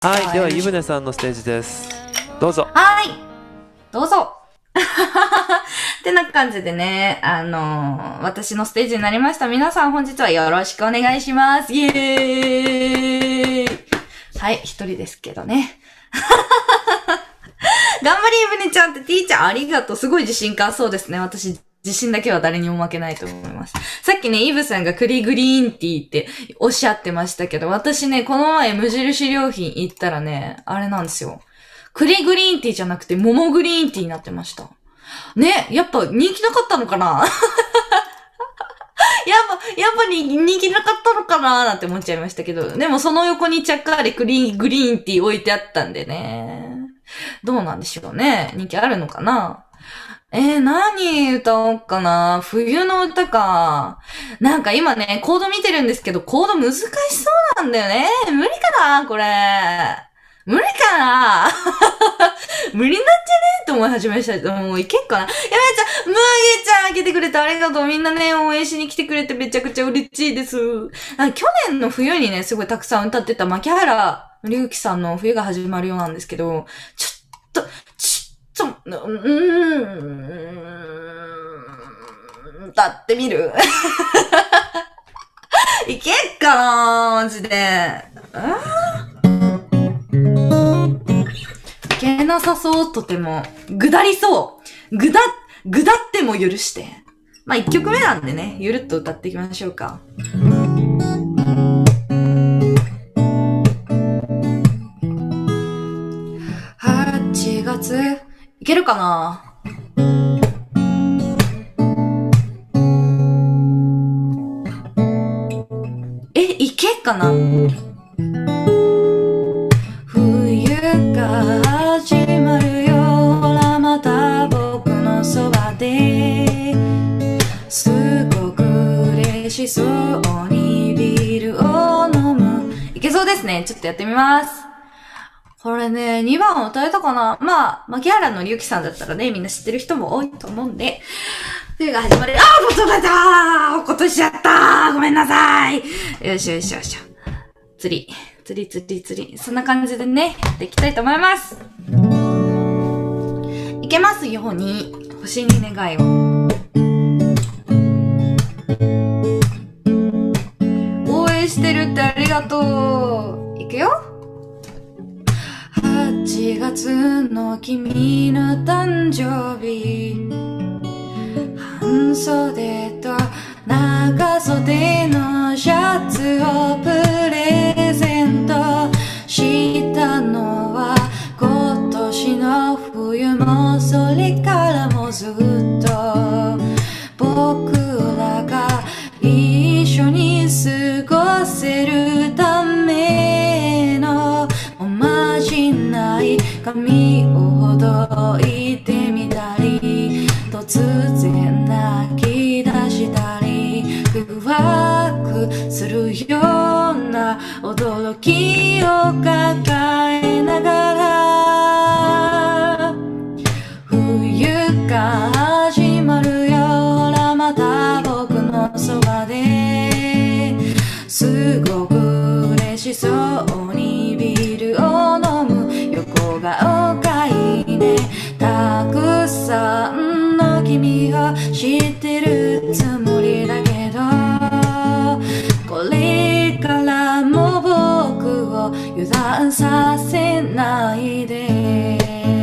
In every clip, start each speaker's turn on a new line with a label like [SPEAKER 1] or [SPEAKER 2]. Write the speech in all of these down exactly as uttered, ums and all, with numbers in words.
[SPEAKER 1] はい、では、ゆぶねさんのステージです。どうぞ。
[SPEAKER 2] はい。どうぞ。ってな感じでね、あのー、私のステージになりました。皆さん本日はよろしくお願いします。イエーイ。はい、一人ですけどね。頑張りゆぶねちゃんってティーチャーありがとう。すごい自信感そうですね。私、自信だけは誰にも負けないと思います。さっきね、イブさんが栗グリーンティーっておっしゃってましたけど、私ね、この前無印良品行ったらね、あれなんですよ。栗グリーンティーじゃなくて桃グリーンティーになってました。ね、やっぱ人気なかったのかなやっぱ、やっぱり人気なかったのかななんて思っちゃいましたけど、でもその横にちゃっかりクリーグリーンティー置いてあったんでね。どうなんでしょうね。人気あるのかな。えー、何歌おうかな。冬の歌か。なんか今ね、コード見てるんですけど、コード難しそうなんだよね。無理かなこれ。無理かな無理なんじゃねえと思い始めました。もういけっかな。やめちゃん、むーげちゃん開けてくれてありがとう。みんなね、応援しに来てくれてめちゃくちゃ嬉しいです。あ、去年の冬にね、すごいたくさん歌ってた牧原隆樹さんの冬が始まるようなんですけど、ちょっと、ちょっと、うーん、歌ってみるいけっかなマジで。いけなさそう、とても。ぐだりそう。ぐだ、ぐだっても許して。まあ、一曲目なんでね、ゆるっと歌っていきましょうか。はちがつ、いけるかなえ、いけっかな冬が始まるよ、ほらまた僕のそばですごく嬉しそうにビールを飲む。いけそうですね。ちょっとやってみます。これね、にばん歌えたかな。まあ、牧原のりゆきさんだったらね、みんな知ってる人も多いと思うんで、冬が始まる。あー、もう飛べたー、落っことしちゃったー、ごめんなさい。よしよしよし。釣り、釣り釣り釣り。そんな感じでね、やっていきたいと思います。いけますように、星に願いを。応援してるってありがとう。いくよ。はちがつの君の誕生日、半袖と長袖のシャツをプレゼントしたのは今年の冬もそれからもずっと僕らが一緒に過ごせるためのおまじない髪をほどいてみたり突然泣き出したり空白するような驚きを抱えながら冬が始まるよほらまた僕のそばですごく嬉しそうにビールを飲む横顔がいいねたくさんの君を知ってるつもりだけどこれからも僕を油断させないで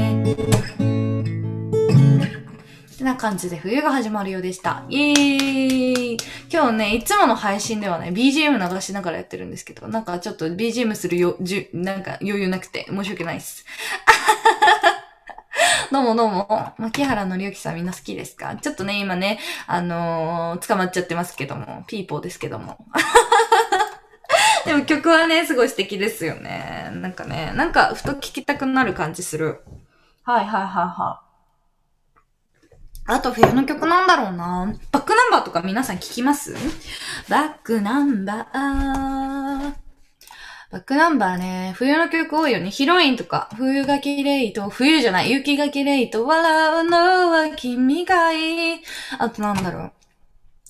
[SPEAKER 2] ってな感じで冬が始まるようでした。イエーイ。今日ね、いつもの配信ではね、ビージーエム 流しながらやってるんですけど、なんかちょっと ビージーエム するよ、じゅ、なんか余裕なくて申し訳ないです。どうもどうも。牧原のりゆきさんみんな好きですか？ちょっとね、今ね、あのー、捕まっちゃってますけども、ピーポーですけども。でも曲はね、すごい素敵ですよね。なんかね、なんかふと聴きたくなる感じする。はいはいはいはい。あと冬の曲なんだろうな。バックナンバーとか皆さん聞きます？バックナンバー。バックナンバーね、冬の曲多いよね。ヒロインとか、冬が綺麗と、冬じゃない、雪が綺麗と笑うのは君がいい。あとなんだろう。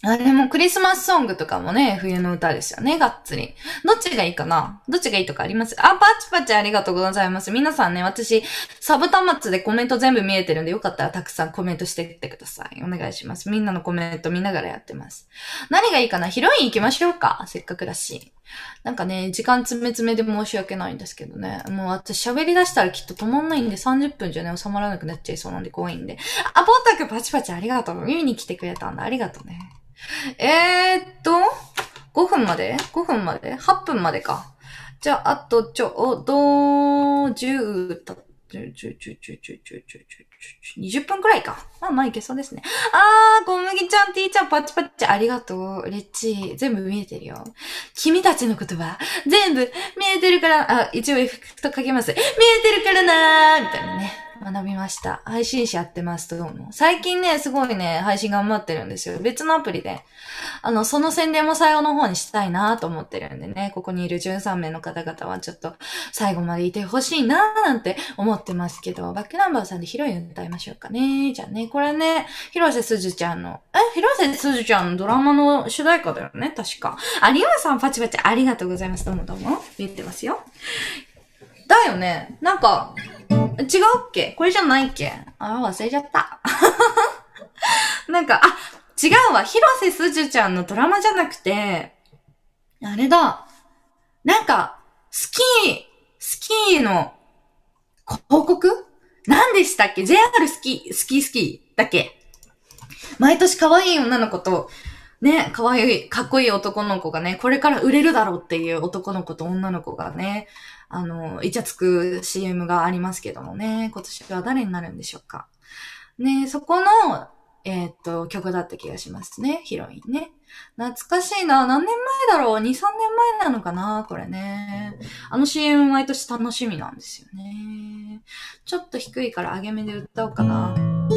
[SPEAKER 2] あれもクリスマスソングとかもね、冬の歌ですよね、がっつり。どっちがいいかな？どっちがいいとかあります？あ、パチパチありがとうございます。皆さんね、私、サブ端末でコメント全部見えてるんで、よかったらたくさんコメントしてってください。お願いします。みんなのコメント見ながらやってます。何がいいかな？ヒロイン行きましょうか？せっかくだし。なんかね、時間詰め詰めで申し訳ないんですけどね。もう私喋り出したらきっと止まんないんでさんじゅっぷんじゃね、収まらなくなっちゃいそうなんで怖いんで。あ、ポータクパチパチありがとう。見に来てくれたんだ。ありがとうね。えーっと、ごふんまで ?ご 分まで ?はっ 分までか。じゃあ、あとちょうど、じゅう、た、じゅう、じゅう、じゅう、じゅう、じゅう、じゅう、じゅう、にじゅっぷんくらいか。まあまあいけそうですね。あー、小麦ちゃん、ティーちゃん、パチパチ、ありがとう。レッチ、全部見えてるよ。君たちの言葉、全部見えてるから、あ、一応エフェクトかけます。見えてるからなーみたいなね。学びました。配信者やってますとどうも。最近ね、すごいね、配信頑張ってるんですよ。別のアプリで。あの、その宣伝も最後の方にしたいなと思ってるんでね、ここにいるじゅうさんめいの方々はちょっと最後までいてほしいなーなんて思ってますけど、バックナンバーさんでヒロイン歌いましょうかね。じゃあね、これね、広瀬すずちゃんの、え広瀬すずちゃんのドラマの主題歌だよね、確か。あ、リオさんパチパチありがとうございます。どうもどうも。言ってますよ。だよね。なんか、違うっけ？これじゃないっけ？あ、忘れちゃった。なんか、あ、違うわ。広瀬すずちゃんのドラマじゃなくて、あれだ。なんか、スキー、スキーの広告？何でしたっけ？ ジェイアール スキー、スキースキーだっけ？毎年可愛い女の子と、ね、可愛い、かっこいい男の子がね、これから売れるだろうっていう男の子と女の子がね、あの、イチャつく シーエム がありますけどもね、今年は誰になるんでしょうか。ね、そこの、えー、っと、曲だった気がしますね、ヒロインね。懐かしいな。何年前だろう ?に、さんねんまえなのかなこれね。あの シーエム 毎年楽しみなんですよね。ちょっと低いから上げ目で歌おうかな。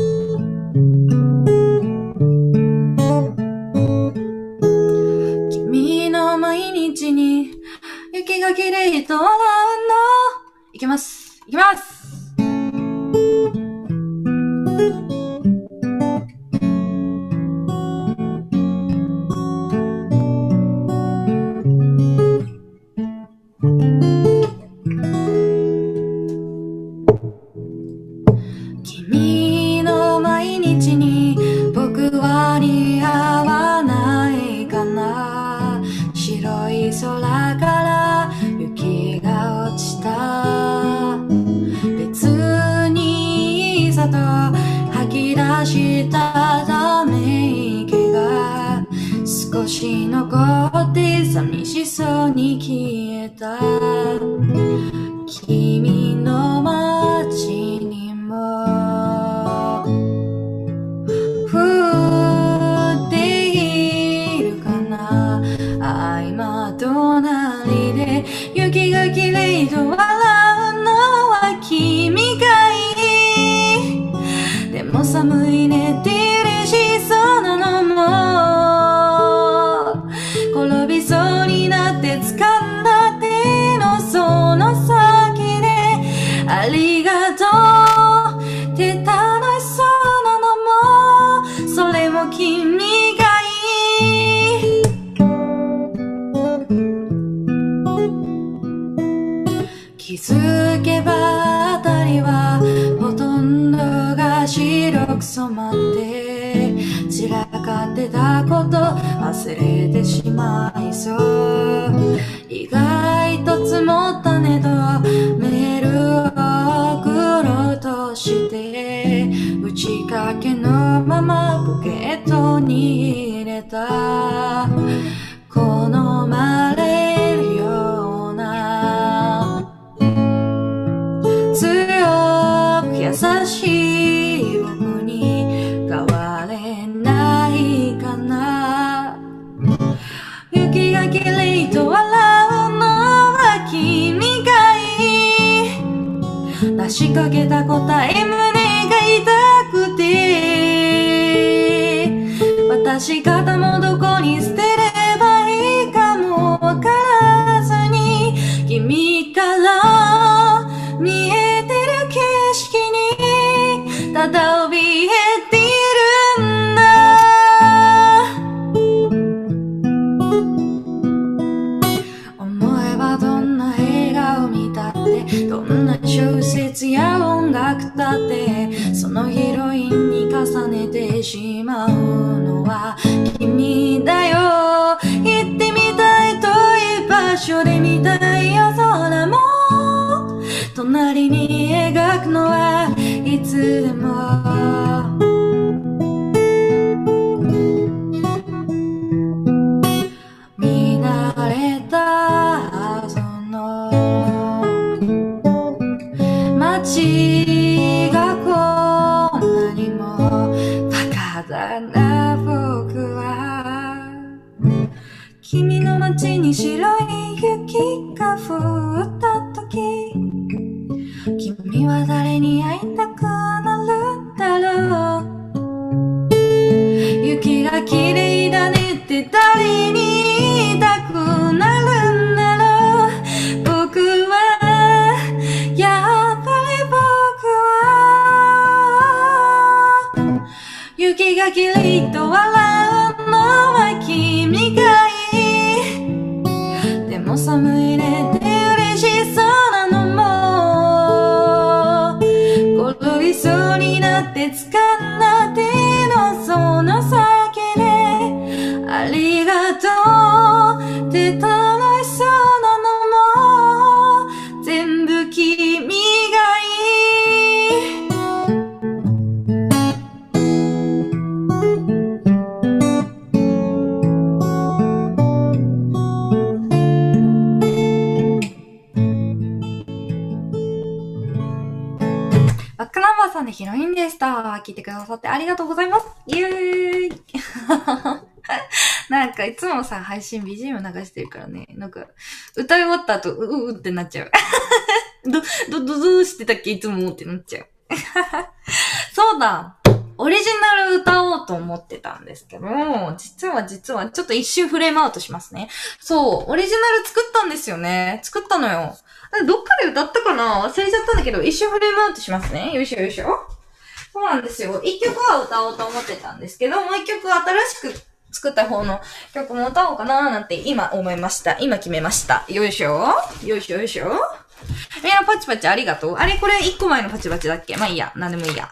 [SPEAKER 2] 君の毎日に雪がきれいと笑うの。いきます。いきます。君の毎日に僕は似合わないかな。白い空から雪が落ちた。別にいざと吐き出したため息が少し残って寂しそうに消えた。君の街にも降っているかな。あ、今隣で雪がきれいと笑うのは君がいい。でも寒いねって嬉しそうなのも、転びそうになって掴んだ手のその先でありがとうって楽しそうなのも、それも君がいい。気づけばあたりはほとんどが白く染まって散らかってたこと忘れてしまいそう。意外と積もったねとメールを送ろうとして打ち掛けのままポケットに入れた。好まれるような強く優しい僕に変われないかな。雪がきれいと笑うのは君がいい。出しかけた答え胸が痛くて、私方もどこに捨てればいいかもわからずに君から見えてる景色にただ怯えているんだ。 んな小説や音楽だってそのヒロインに重ねてしまうのは君だよ。行ってみたい遠い場所で見たい夜空も隣に描くのはいつでも見慣れたその街がこんなにもバカだな僕は。君の街に白い雪が降った時君は誰に会いたくなるんだろう。雪が綺麗だねって誰に言いたくなるんだろう。僕はやっぱり僕は雪が綺麗と笑うのは君がいい。でも寒いねって嬉しそうなのも転びそうになって掴んだ手のその先でありがとうって楽しそうなのも全部君がいい。バックナンバーさんでヒロインでした。聞いてくださってありがとうございます。イエーイなんかいつもさ、配信 ビージーエム 流してるからね、なんか歌い終わった後、ううってなっちゃう。ど、ど、ど、どうしてたっけいつもってなっちゃう。そうだ。オリジナル歌おうと思ってたんですけど、実は実はちょっと一瞬フレームアウトしますね。そう、オリジナル作ったんですよね。作ったのよ。どっかで歌ったかな忘れちゃったんだけど、一瞬フレームアウトしますね。よいしょよいしょ。そうなんですよ。一曲は歌おうと思ってたんですけど、もう一曲新しく作った方の曲も歌おうかなーなんて今思いました。今決めました。よいしょ。よいしょよいしょ。みんなパチパチありがとう。あれこれ一個前のパチパチだっけまあいいや。なんでもいいや。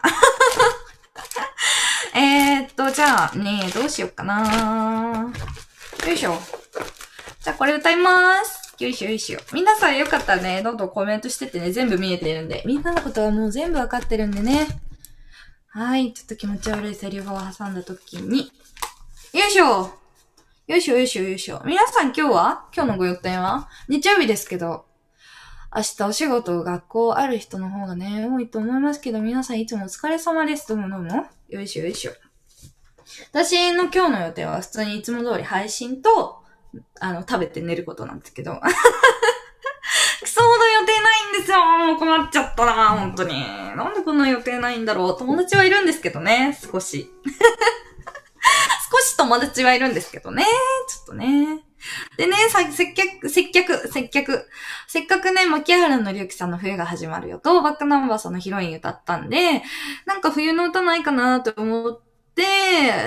[SPEAKER 2] えーっと、じゃあね、どうしよっかなー。よいしょ。じゃあこれ歌いまーす。よいしょよいしょ。皆さんよかったらね、どんどんコメントしてってね、全部見えてるんで。みんなのことはもう全部わかってるんでね。はい。ちょっと気持ち悪いセリフを挟んだ時に。よいしょよいしょよいしょよいしょ。皆さん今日は今日のご予定は日曜日ですけど、明日お仕事、学校ある人の方がね、多いと思いますけど、皆さんいつもお疲れ様です。どうもどうも。よいしょよいしょ。私の今日の予定は普通にいつも通り配信と、あの、食べて寝ることなんですけど。クソほど予定ないんですよ。もう困っちゃったな、本当に。なんでこんな予定ないんだろう。友達はいるんですけどね、少し。少し友達はいるんですけどね。ちょっとね。でね、さ、接客、接客、接客。せっかくね、牧原のりゆきさんの冬が始まるよと、バックナンバーさんのヒロイン歌ったんで、なんか冬の歌ないかなと思って、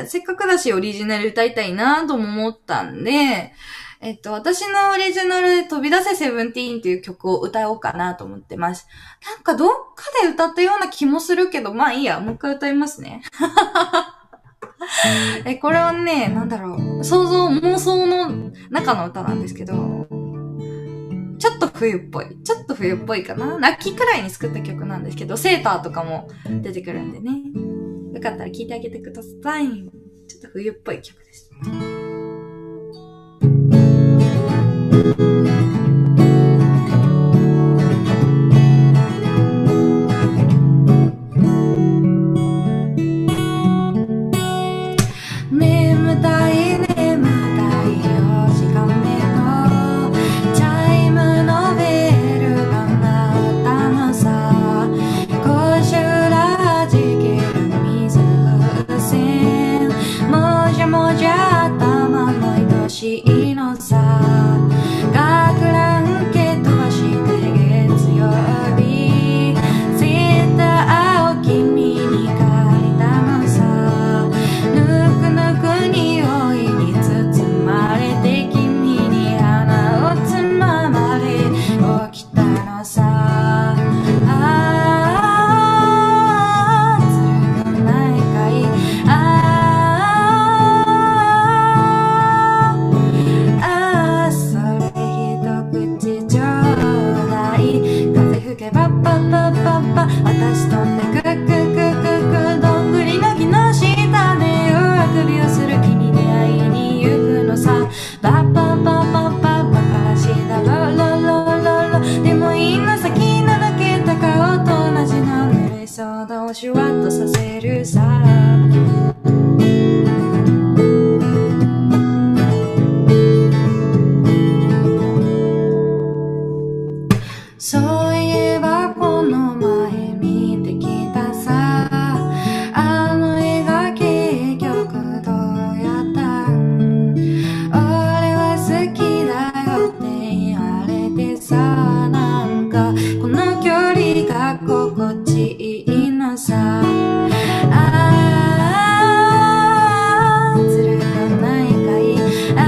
[SPEAKER 2] せっかくだしオリジナル歌いたいなとも思ったんで、えっと、私のオリジナルで飛び出せセブンティーンっていう曲を歌おうかなと思ってます。なんかどっかで歌ったような気もするけど、まあいいや、もう一回歌いますね。え、これはね、なんだろう、想像、妄想の中の歌なんですけど、ちょっと冬っぽい。ちょっと冬っぽいかな。秋くらいに作った曲なんですけど、セーターとかも出てくるんでね。よかったら聴いてあげてください。ちょっと冬っぽい曲です。眠たい眠たいよじかんめのチャイムのベルが鳴ったのさ。こしらじける水風船もじゃもじゃ頭の愛しいのさ。学吹けばっぱっぱっぱっぱ私飛んでくくくくくどんぐりの木の下であくびをする君に会いに行くのさバッパッパッパッパッバカらしいだろろろろろでもいいの先のだけた顔と同じの濡れそうだをシュワッとさせるさそういえばこの前見てきたさあの映画結局どうやったん俺は好きだよって言われてさなんかこの距離が心地いいのさあー辛くないかい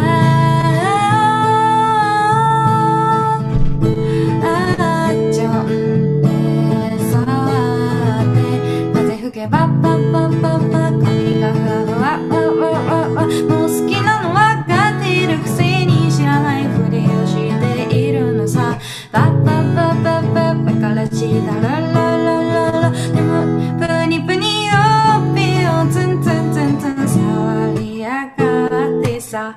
[SPEAKER 2] バッバッバッバッバッ髪がふわふわわわわわもう好きなのわかっているくせに知らないふりをしているのさバッバッバッバッバッバカらしいだらららららでもプニプニおっぺをツンツンツンツン触りやがってさ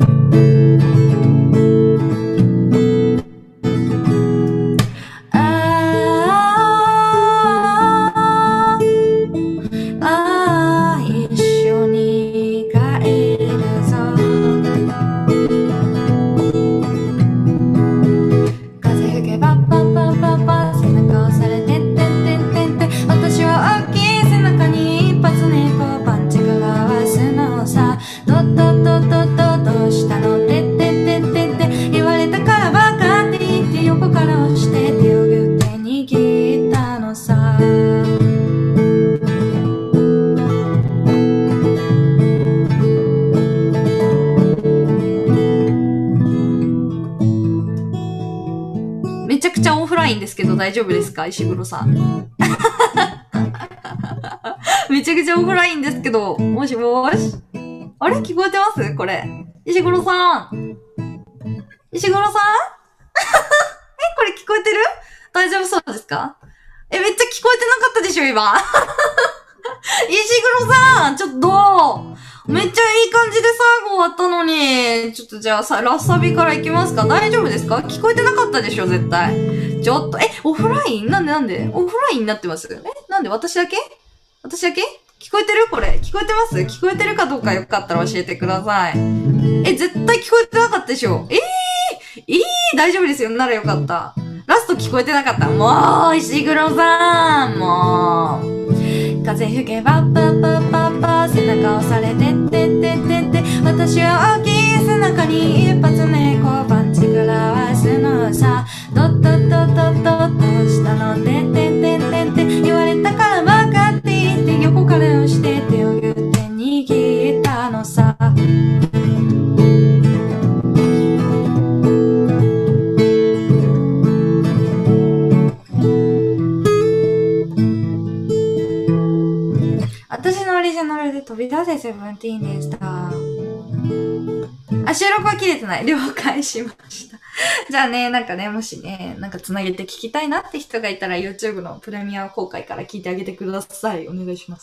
[SPEAKER 2] ですけど大丈夫ですか石黒さんめちゃくちゃオフラインですけどもしもーしあれ聞こえてますこれ石黒さん石黒さんえこれ聞こえてる大丈夫そうですかえめっちゃ聞こえてなかったでしょ今石黒さんちょっとどうめっちゃいい感じで最後終わったのに。ちょっとじゃあさ、ラッサビから行きますか大丈夫ですか聞こえてなかったでしょ絶対。ちょっと、え、オフラインなんでなんでオフラインになってますえなんで私だけ私だけ聞こえてるこれ。聞こえてます聞こえてるかどうかよかったら教えてください。え、絶対聞こえてなかったでしょえー、えー、大丈夫ですよ。ならよかった。ラスト聞こえてなかった。もう、石黒さんもう。風吹けばッパッパッパッパー背中押されてってってってって私は大きい背中に一発猫パンチ食らわすのさドッドッドッドッドッどうしたのってってってってって言われたから分かっていって横から押して手をギュって握ったのさ私のオリジナルで飛び出せセブンティーンでした。あ、収録は切れてない。了解しました。じゃあね、なんかね、もしね、なんか繋げて聞きたいなって人がいたら YouTube のプレミア公開から聞いてあげてください。お願いします。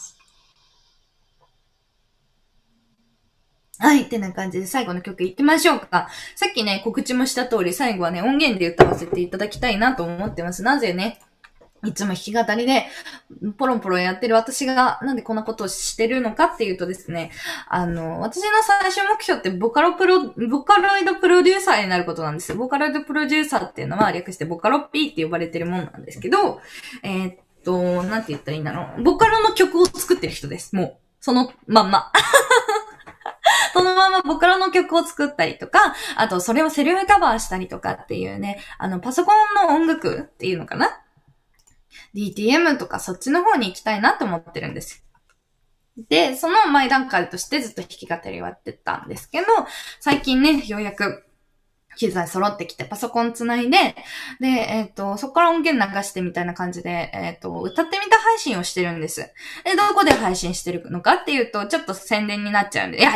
[SPEAKER 2] はい、ってな感じで最後の曲行ってみましょうか。さっきね、告知もした通り最後はね、音源で歌わせていただきたいなと思ってます。なぜね、いつも弾き語りで、ポロンポロンやってる私が、なんでこんなことをしてるのかっていうとですね、あの、私の最終目標って、ボカロプロ、ボカロイドプロデューサーになることなんですよ。ボカロイドプロデューサーっていうのは、略してボカロ P って呼ばれてるもんなんですけど、えー、っと、なんて言ったらいいんだろう。ボカロの曲を作ってる人です。もう、そのまんま。そのままボカロの曲を作ったりとか、あと、それをセルフカバーしたりとかっていうね、あの、パソコンの音楽っていうのかなディーティーエム とかそっちの方に行きたいなと思ってるんです。で、その前段階としてずっと弾き語りをやってたんですけど、最近ね、ようやく機材揃ってきてパソコンつないで、で、えっと、そこから音源流してみたいな感じで、えっと、歌ってみた配信をしてるんです。で、どこで配信してるのかっていうと、ちょっと宣伝になっちゃうんで、はい。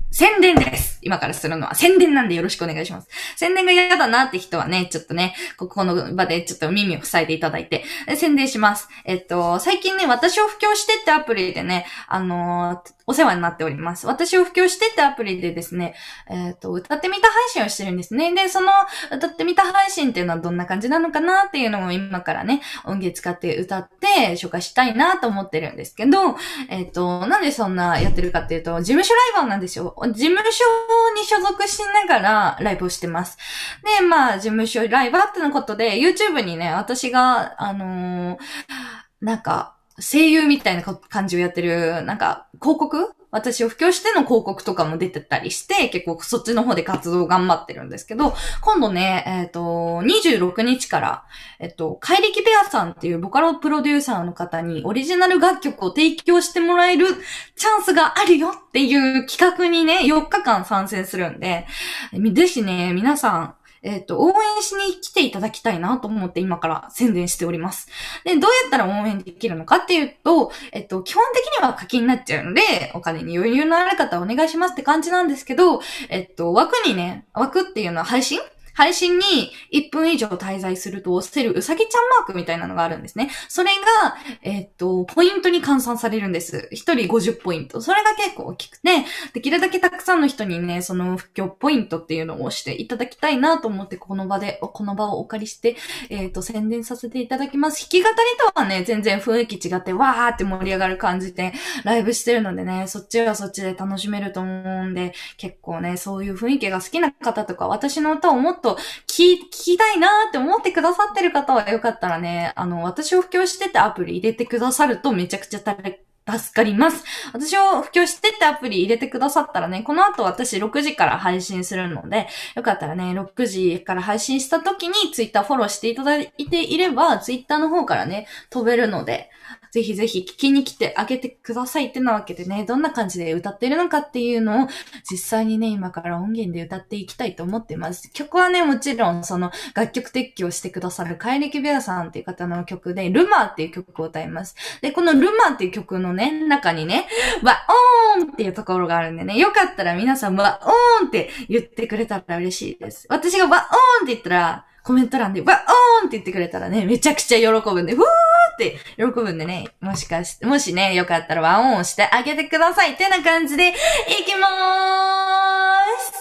[SPEAKER 2] 宣伝です。今からするのは宣伝なんでよろしくお願いします。宣伝が嫌だなって人はね、ちょっとね、ここの場でちょっと耳を塞いでいただいて、宣伝します。えっと、最近ね、私を布教してってアプリでね、あのー、お世話になっております。私を布教してってアプリでですね、えっと、歌ってみた配信をしてるんですね。で、その歌ってみた配信っていうのはどんな感じなのかなっていうのを今からね、音源使って歌って紹介したいなと思ってるんですけど、えっと、なんでそんなやってるかっていうと、事務所ライバーなんですよ。事務所に所属しながらライブをしてます。で、まあ、事務所ライバーってのことで、YouTube にね、私が、あのー、なんか、声優みたいな感じをやってる、なんか、広告私を布教しての広告とかも出てたりして、結構そっちの方で活動頑張ってるんですけど、今度ね、えっと、にじゅうろくにちから、えっと、怪力ベアさんっていうボカロプロデューサーの方にオリジナル楽曲を提供してもらえるチャンスがあるよっていう企画にね、よっかかん参戦するんで、ぜひね、皆さん、えっと、応援しに来ていただきたいなと思って今から宣伝しております。で、どうやったら応援できるのかっていうと、えっと、基本的には課金になっちゃうので、お金に余裕のある方はお願いしますって感じなんですけど、えっと、枠にね、枠っていうのは配信配信にいっぷん以上滞在すると押せるうさぎちゃんマークみたいなのがあるんですね。それが、えっと、ポイントに換算されるんです。ひとりごじゅっポイント。それが結構大きくて、できるだけたくさんの人にね、その布教ポイントっていうのを押していただきたいなと思って、この場で、この場をお借りして、えっと、宣伝させていただきます。弾き語りとはね、全然雰囲気違って、わーって盛り上がる感じで、ライブしてるのでね、そっちはそっちで楽しめると思うんで、結構ね、そういう雰囲気が好きな方とか、私の歌をもっと聞、聞きたいなーって思ってくださってる方はよかったらね、あの、私を布教してってアプリ入れてくださるとめちゃくちゃ助かります。私を布教してってアプリ入れてくださったらね、この後私ろくじから配信するので、よかったらね、ろくじから配信した時にツイッターフォローしていただいていれば、ツイッターの方からね、飛べるので、ぜひぜひ聞きに来てあげてくださいってなわけでね、どんな感じで歌っているのかっていうのを実際にね、今から音源で歌っていきたいと思ってます。曲はね、もちろんその楽曲提供してくださる怪力ベアさんっていう方の曲で、ルマーっていう曲を歌います。で、このルマーっていう曲のね、中にね、ワオーンっていうところがあるんでね、よかったら皆さんワオーンって言ってくれたら嬉しいです。私がワオーンって言ったら、コメント欄でワオーンって言ってくれたらね、めちゃくちゃ喜ぶんで、ふーって喜ぶんでね、もしかし、もしね、よかったらワオーンしてあげてくださいってな感じで、いきまーす !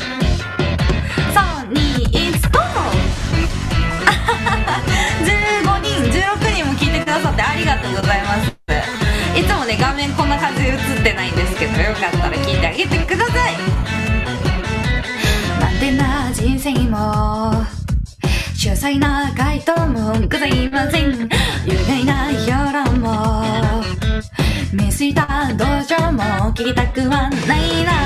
[SPEAKER 2] さん、に、いち、ゴーじゅうごにん、じゅうろくにんも聞いてくださってありがとうございます。いつもね、画面こんな感じで映ってないんですけど、よかったら聞いてあげてください。なんでな人生も詳細な回答もございません。有害な評論も見すぎた同情も聞きたくはないな。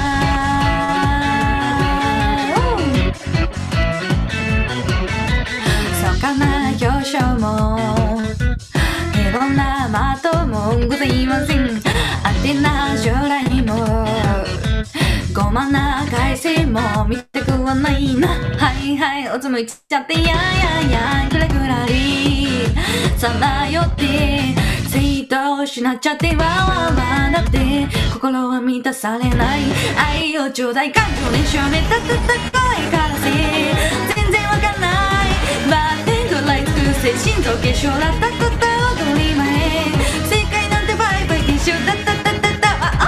[SPEAKER 2] そうかな表彰も平凡な的もございません。あてな将来もごまな改正も見たくはないな。はいはいおつむいちゃってやややぐらぐらりさまよって生徒しなっちゃってわわわなって心は満たされない。愛をちょうだい感情に少年たたた声からせ全然わかんないバーテンドライト精神臓化粧だったこと踊り前正解なんてバイバイ化粧だったたたたわ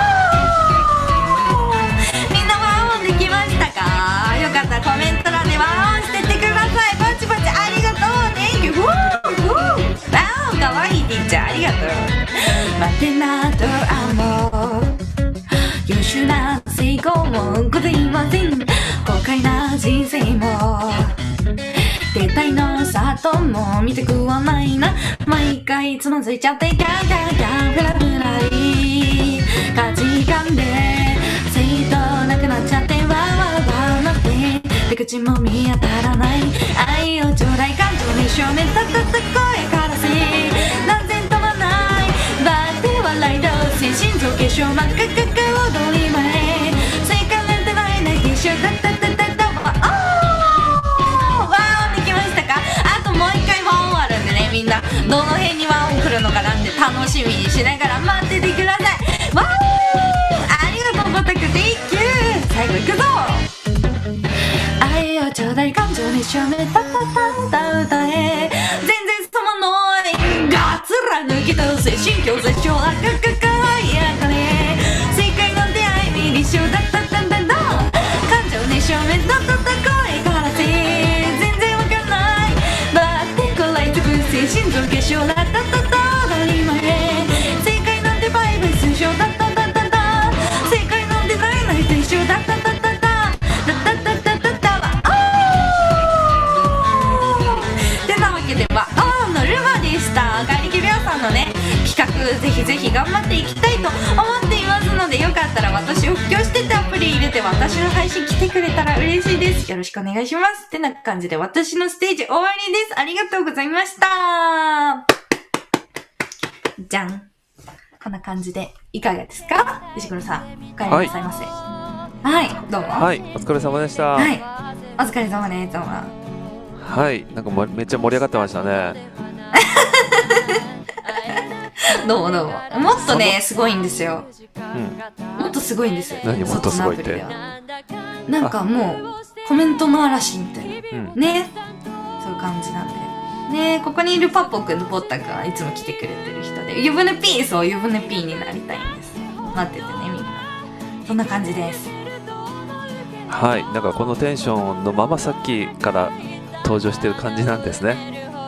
[SPEAKER 2] みんなワオンできましたか？よかったらコメント欄でワオンしてってください。パチパチありがとう Thank you フーフーワオンかわいいティーチャーありがとう。待てなドラも優秀な成功もございません。豪快な人生も停滞の里も見たくはないな。毎回つまずいちゃってガンガンガンフラフラリ価値観で生徒なくなっちゃってわわわなって出口も見当たらない。愛をちょうだい感情に正面たたた声からせ何千ともないバーって笑いだ精神臓化粧真っ赤っか踊り前正解なんてないな化粧たたたたたわおーワオンできましたか？あともう一回ワオンあるんでね、みんなどの辺にワオン来るのかなんて楽しみにしながら待っててください。ワオンありがとうボタク Thank you ちょだい感情に正面タタタタ歌え全然様のいガツラ抜き通せ心境絶頂赤かかやかね正解の出会いに立証だったたんだんだ感情に正面タタタ声からせ全然わかんないだってこらいつぶせ心臓結晶だったたた当たり前正解なんてバイブス上だったたたた正解なんてないないと一緒だったたたただだだだだだわおーてなわけではおーのルマでしたガリキビアさんのね企画ぜひぜひ頑張っていきたいと思っていますのでよかったら私を布教してってアプリ入れて私の配信来てくれたら嬉しいですよろしくお願いしますってな感じで私のステージ終わりですありがとうございましたじゃんこんな感じでいかがですか石黒さんお帰りなさいませはい、はい、どうも
[SPEAKER 1] はいお疲れ様でした
[SPEAKER 2] はいお疲れ様ですどうも
[SPEAKER 1] はいなんかもめっちゃ盛り上がってましたね
[SPEAKER 2] どうもどうももっとねすごいんですよ、
[SPEAKER 1] うん、
[SPEAKER 2] もっとすごいんです
[SPEAKER 1] 何もっとすごいって
[SPEAKER 2] なんかもうコメントの嵐みたいな、
[SPEAKER 1] うん、
[SPEAKER 2] ねそういう感じなんでねここにいるパッポくんとポッタくんはいつも来てくれてる人で湯船 P そう湯船 P になりたいんですなっててねみんなそんな感じです
[SPEAKER 3] はいなんかこのテンションのままさっきから登場してる感じなんですね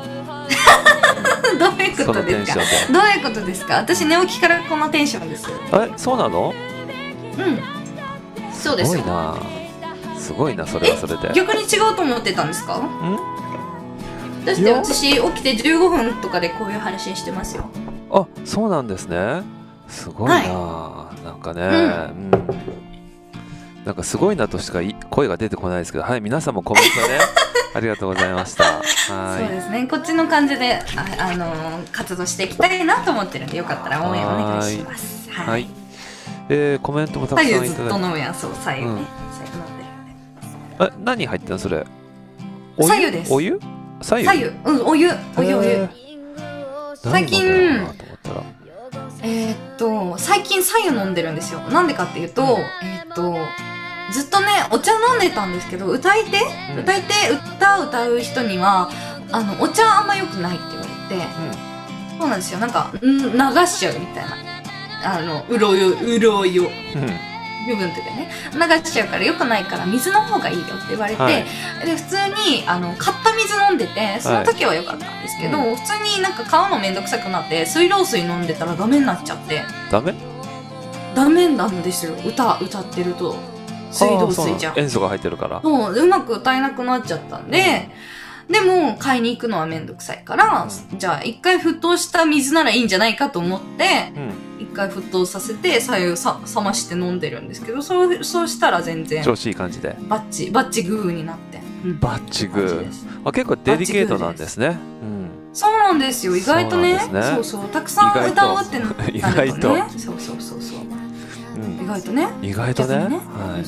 [SPEAKER 2] どういうことですかどういうことですか私寝起きからこのテンションです
[SPEAKER 3] えそうなの
[SPEAKER 2] うんそうですよ
[SPEAKER 3] すごいなすごいなそれはそれで
[SPEAKER 2] 逆に違うと思ってたんですか
[SPEAKER 3] ん
[SPEAKER 2] だって私起きてじゅうごふんとかでこういう配信してますよ
[SPEAKER 3] あそうなんですねすごいな、はい、なんかね、うんうん、なんかすごいなとしか声が出てこないですけどはい皆さんもコメントねありがとうございましたはい
[SPEAKER 2] そうですねこっちの感じで あ、あのー、活動していきたいなと思ってるんでよかったら応援お願いしますはい、はい、
[SPEAKER 3] えー、コメントもたくさんいただいて
[SPEAKER 2] 左右ずっと飲むやんそう左右ね、うん、左右飲んで
[SPEAKER 3] るんでえ何入ってんのそれ
[SPEAKER 2] 左右です
[SPEAKER 3] お湯左右
[SPEAKER 2] 左右うんお湯お湯お湯最近えー、っと最近左右飲んでるんですよなんでかっていうと、うん、えー、っとずっとねお茶飲んでたんですけど歌い手、うん、歌い手歌を歌う人にはあのお茶あんま良くないって言われて、うん、そうなんですよなんかん流しちゃうみたいなあのうろようろよ、うん部分とかね流しちゃうから良くないから水の方がいいよって言われて、はい、で普通にあの買った水飲んでてその時は良かったんですけど、はい、普通になんか買うのめんどくさくなって水道水飲んでたらダメになっちゃって
[SPEAKER 3] ダメ
[SPEAKER 2] ダメなんですよ歌歌ってると水道水じゃん
[SPEAKER 3] 塩素が入ってるから
[SPEAKER 2] そううまく歌えなくなっちゃったんで、うん、でも買いに行くのはめんどくさいから、うん、じゃあ一回沸騰した水ならいいんじゃないかと思って、うん一回沸騰させて左右さ冷まして飲んでるんですけどそうそうしたら全然
[SPEAKER 3] 調子いい感じで
[SPEAKER 2] バッチバッチグーになって、
[SPEAKER 3] うん、バッチグーあ結構デリケートなんですねうん、
[SPEAKER 2] そうなんですよ意外と ね, そう、ね、そうそうたくさん歌おうってなった
[SPEAKER 3] 意外と、ね、
[SPEAKER 2] そうそうそうそう、
[SPEAKER 3] うん、
[SPEAKER 2] 意外とね
[SPEAKER 3] 意外とね、ね
[SPEAKER 2] はい、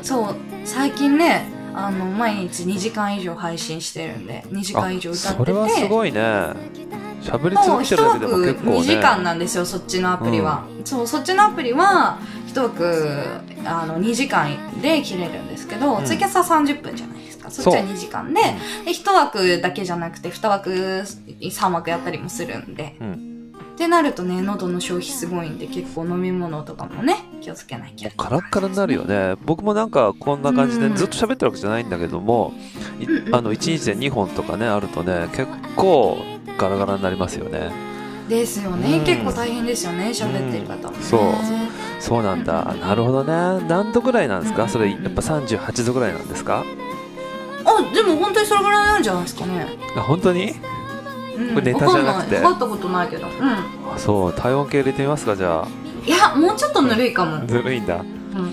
[SPEAKER 2] そう最近ねあの毎日にじかん以上配信してるんでにじかん以上歌ってて
[SPEAKER 3] それはすごいね喋り続けてるだけでも結構ね
[SPEAKER 2] にじかんなんですよそっちのアプリは、うん、そうそっちのアプリは一枠あのにじかんで切れるんですけど、うん、ツイキャスはさんじゅっぷんじゃないですかそっちはにじかんでで一枠だけじゃなくて二枠さん枠やったりもするんで、うん、ってなるとね喉の消費すごいんで結構飲み物とかもね気をつけなきゃ
[SPEAKER 3] カラッカラになるよね僕もなんかこんな感じでずっと喋ってるわけじゃないんだけども、うん、あのいちにちでにほんとかねあるとね結構ガラガラになりますよね
[SPEAKER 2] ですよね、うん、結構大変ですよね喋ってる方も、ねうん、
[SPEAKER 3] そうそうなんだ、うん、なるほどね何度ぐらいなんですか、うん、それやっぱさんじゅうはちどぐらいなんですか
[SPEAKER 2] あでも本当にそれぐらいなんじゃないですかね
[SPEAKER 3] あ本当に、うん、これネタじゃなくて
[SPEAKER 2] 分かったことないけどうん
[SPEAKER 3] あそう体温計入れてみますかじゃあ
[SPEAKER 2] いやもうちょっとぬるいかも
[SPEAKER 3] ぬるいんだうん、うん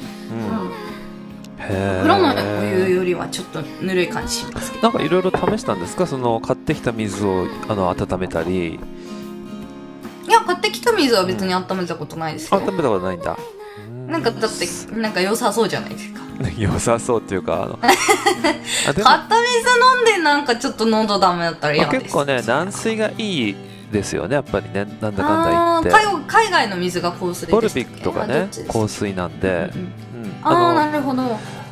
[SPEAKER 2] 風呂のお湯よりはちょっとぬるい感じしますけど
[SPEAKER 3] なんかいろいろ試したんですかその買ってきた水をあの温めたり
[SPEAKER 2] いや買ってきた水は別に温めたことないですよ、
[SPEAKER 3] うん、温めたことないんだ
[SPEAKER 2] なんかだってなんか良さそうじゃないですか
[SPEAKER 3] 良さそうっていうかあの
[SPEAKER 2] 買った水飲んでなんかちょっと喉ダメだったら嫌です
[SPEAKER 3] 結構ね軟水がいいですよねやっぱりねなんだかんだ言って
[SPEAKER 2] 海外の水が硬水です
[SPEAKER 3] ボルビックとかね硬水なんで、うんうん
[SPEAKER 2] ああなるほど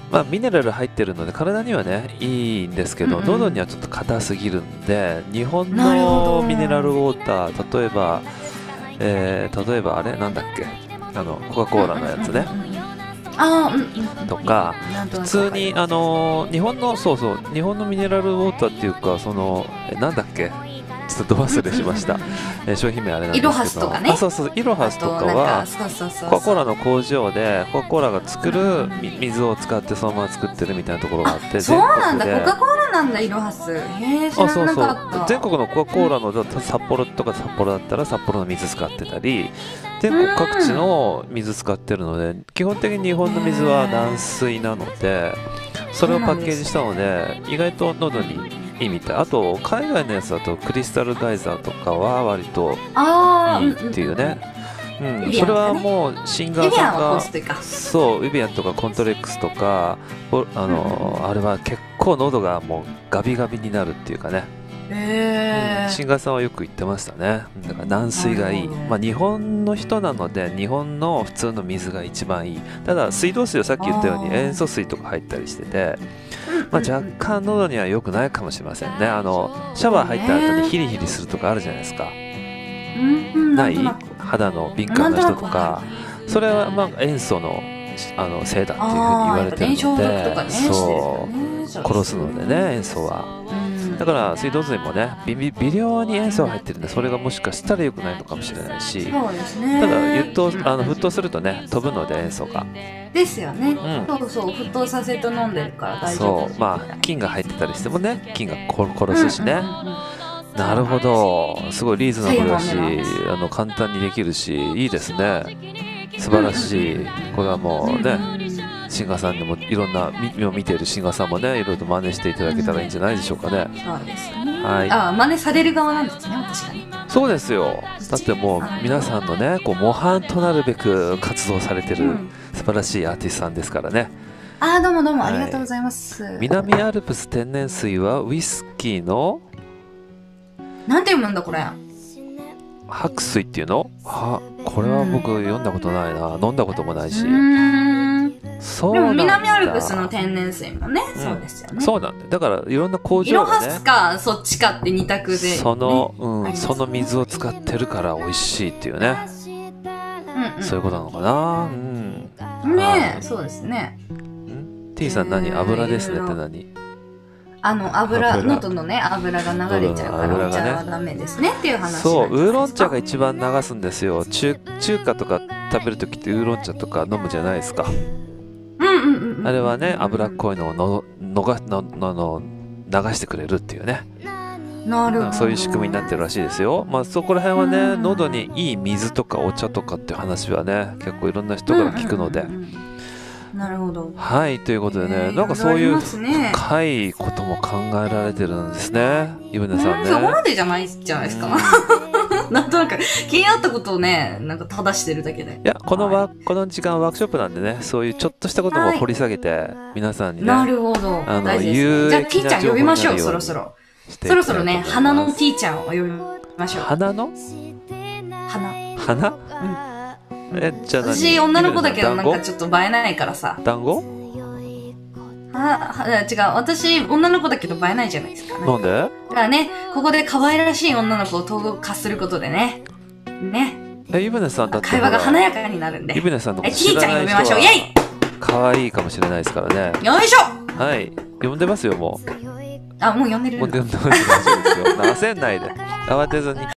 [SPEAKER 3] まあミネラル入ってるので体にはねいいんですけど、
[SPEAKER 2] うんうん
[SPEAKER 3] 喉にはちょっと硬すぎるんで、日本
[SPEAKER 2] なるほど
[SPEAKER 3] のミネラルウォーター、例えば、えー例えばあれなんだっけ、あのコカ・コーラのやつね
[SPEAKER 2] ああ、うんうんうん。
[SPEAKER 3] とか、
[SPEAKER 2] なんとなく
[SPEAKER 3] 普通にあのー日本のそうそう日本のミネラルウォーターっていうか、そのえなんだっけ、ちょっとど忘れしました、えー商品名あれなんですけど、
[SPEAKER 2] イロハスとかね
[SPEAKER 3] あそうそうイロハスとか
[SPEAKER 2] あとなん
[SPEAKER 3] は
[SPEAKER 2] かそうそうそう
[SPEAKER 3] コカ・コーラの工場でコカ・コーラが作るみ水を使ってそのまま作ってるみたいなところがあって、
[SPEAKER 2] そうなんだ、
[SPEAKER 3] 全国で
[SPEAKER 2] コカ・コーラなんだ、イロハス。へえ、知ら
[SPEAKER 3] あそうそう
[SPEAKER 2] なかった。
[SPEAKER 3] 全国のコカ・コーラの札幌とか札幌だったら札幌の水使ってたり、全国各地の水使ってるので、基本的に日本の水は軟水なので、それをパッケージしたので意外と喉にいいみたい。あと海外のやつだとクリスタルガイザーとかは割と
[SPEAKER 2] ああ、
[SPEAKER 3] いいっていうね。うん
[SPEAKER 2] エビアンとかね
[SPEAKER 3] それはもうシンガーさん
[SPEAKER 2] エビアンは香
[SPEAKER 3] が
[SPEAKER 2] 水か。
[SPEAKER 3] そうエビアンとかコントレックスとかぼあの、あれは結構喉がもうガビガビになるっていうかね、
[SPEAKER 2] へえ。
[SPEAKER 3] シンガーさんはよく言ってましたね。だから軟水がいい、
[SPEAKER 2] なるほど
[SPEAKER 3] まあ、日本の人なので日本の普通の水が一番いい。ただ水道水はさっき言ったように
[SPEAKER 2] あー
[SPEAKER 3] 塩素水とか入ったりしてて、まあ、若干喉には良くないかもしれませんね。あのシャワー入った後にヒリヒリするとかあるじゃないですか。
[SPEAKER 2] うん、
[SPEAKER 3] ない
[SPEAKER 2] んとなく
[SPEAKER 3] 肌の敏感な人と
[SPEAKER 2] なんとな
[SPEAKER 3] か、
[SPEAKER 2] く
[SPEAKER 3] それはまあ塩素のあのせいだっていうふうに言われてる
[SPEAKER 2] あーやっぱ炎症
[SPEAKER 3] ので、
[SPEAKER 2] とかね
[SPEAKER 3] そう殺すのでね、塩素は。だから水道水もね微微微量に塩素が入ってるんで、それがもしかしたら良くないのかもしれないし、
[SPEAKER 2] そうですね。
[SPEAKER 3] ただ沸騰
[SPEAKER 2] うん
[SPEAKER 3] あの沸騰するとね飛ぶので塩素が、
[SPEAKER 2] ですよね。
[SPEAKER 3] ん
[SPEAKER 2] そうそう、沸騰させて飲んでるから大丈夫。
[SPEAKER 3] そうまあ菌が入ってたりしてもね、菌がこ殺すしね、
[SPEAKER 2] うんうんうんうん
[SPEAKER 3] なるほど、すごいリーズナブルだし
[SPEAKER 2] そういうものなん
[SPEAKER 3] あの簡単にできるしいいですね、素晴らしい。これはもうねシンガーさんでもいろんなみを見ているシンガーさんもねいろいろと真似していただけたらいいんじゃないでしょうかね。
[SPEAKER 2] そうですね。
[SPEAKER 3] はい
[SPEAKER 2] あ、真似される側なんですね、私がね。
[SPEAKER 3] そうですよ、だってもう皆さんのねこう模範となるべく活動されてる
[SPEAKER 2] うん
[SPEAKER 3] 素晴らしいアーティストさんですからね。
[SPEAKER 2] あー、どうもどうも、
[SPEAKER 3] はい
[SPEAKER 2] ありがとうございます。
[SPEAKER 3] 南アルプス天然水はウイスキーの
[SPEAKER 2] なんて読むんだ、これ。
[SPEAKER 3] 白水っていうのは、これは僕読んだことないな、飲んだこともないうし。
[SPEAKER 2] ーん。でも
[SPEAKER 3] そうなんだ。
[SPEAKER 2] 南アルプスの天然水もね、
[SPEAKER 3] うん
[SPEAKER 2] そうですよね。
[SPEAKER 3] そうなんだよ。だからいろんな工
[SPEAKER 2] イロハ
[SPEAKER 3] 場がね
[SPEAKER 2] スか、そっちかって二択で、ね。
[SPEAKER 3] その、うん、
[SPEAKER 2] あります
[SPEAKER 3] その水を使ってるから美味しいっていうね、
[SPEAKER 2] うん
[SPEAKER 3] そういうことなのかな。うん。
[SPEAKER 2] うん。ね
[SPEAKER 3] はい
[SPEAKER 2] え、そうですね。
[SPEAKER 3] ん T さん何、
[SPEAKER 2] えー
[SPEAKER 3] 油ですねって
[SPEAKER 2] いろいろ
[SPEAKER 3] 何？
[SPEAKER 2] あの、油、
[SPEAKER 3] 油
[SPEAKER 2] 喉のね、油が流れちゃうから、
[SPEAKER 3] 喉の油がね
[SPEAKER 2] お茶はダメですねっていう話なんじゃ
[SPEAKER 3] そう、
[SPEAKER 2] ないですか。
[SPEAKER 3] ウーロン茶が一番流すんですよ。中中華とか食べるときってウーロン茶とか飲むじゃないですか。
[SPEAKER 2] うんうんうんうん。
[SPEAKER 3] あれはね、脂っこいのをののがののの流してくれるっていうね、
[SPEAKER 2] なるほど。
[SPEAKER 3] そういう仕組みになってるらしいですよ。まあそこら辺はね、
[SPEAKER 2] うん
[SPEAKER 3] 喉にいい水とかお茶とかっていう話はね、結構いろんな人から聞くので、
[SPEAKER 2] うんうんうんうん。なるほど。
[SPEAKER 3] はい、ということでね、
[SPEAKER 2] ね
[SPEAKER 3] なんかそういう
[SPEAKER 2] ろろありますね
[SPEAKER 3] 深いことも考えられてるんですね、ゆぶねさんね。
[SPEAKER 2] うんそこまでじゃないじゃないですか。なんとなく気になったことをね、なんか正してるだけで。
[SPEAKER 3] いや、この
[SPEAKER 2] は
[SPEAKER 3] ワこの時間ワークショップなんでね、そういうちょっとしたことも掘り下げて、皆さんにね、
[SPEAKER 2] なるほど。
[SPEAKER 3] あの
[SPEAKER 2] 大事です
[SPEAKER 3] 有
[SPEAKER 2] ね。じゃあ、ティーちゃん呼びましょう、
[SPEAKER 3] 益な情報になるように
[SPEAKER 2] そろそろ。
[SPEAKER 3] してい
[SPEAKER 2] そろ
[SPEAKER 3] きたいと思います
[SPEAKER 2] そろね、花のティーちゃんを呼びましょう。
[SPEAKER 3] 花の
[SPEAKER 2] 花。
[SPEAKER 3] 花え、じゃあ何？
[SPEAKER 2] 私、女の子だけど、
[SPEAKER 3] 団子
[SPEAKER 2] なんかちょっと映えないからさ。
[SPEAKER 3] 団子
[SPEAKER 2] は、は、違う。私、女の子だけど映えないじゃないですか。
[SPEAKER 3] なんで？
[SPEAKER 2] だからね、ここで可愛らしい女の子を統合化することでね。ね。
[SPEAKER 3] え、ゆぶねさんだってほ
[SPEAKER 2] 会
[SPEAKER 3] ら
[SPEAKER 2] 話が華やかになるんで。
[SPEAKER 3] ゆぶねさんのこ
[SPEAKER 2] え、
[SPEAKER 3] と
[SPEAKER 2] ティーちゃん呼
[SPEAKER 3] 知らない人
[SPEAKER 2] びましょう。イェ
[SPEAKER 3] は
[SPEAKER 2] イ
[SPEAKER 3] 可愛いかもしれないですからね。
[SPEAKER 2] よいしょ
[SPEAKER 3] はい、呼んでますよも
[SPEAKER 2] あ、もう呼んで
[SPEAKER 3] う。
[SPEAKER 2] る
[SPEAKER 3] もう呼んでますよ。大丈夫ですよ。焦んないで。慌てずに。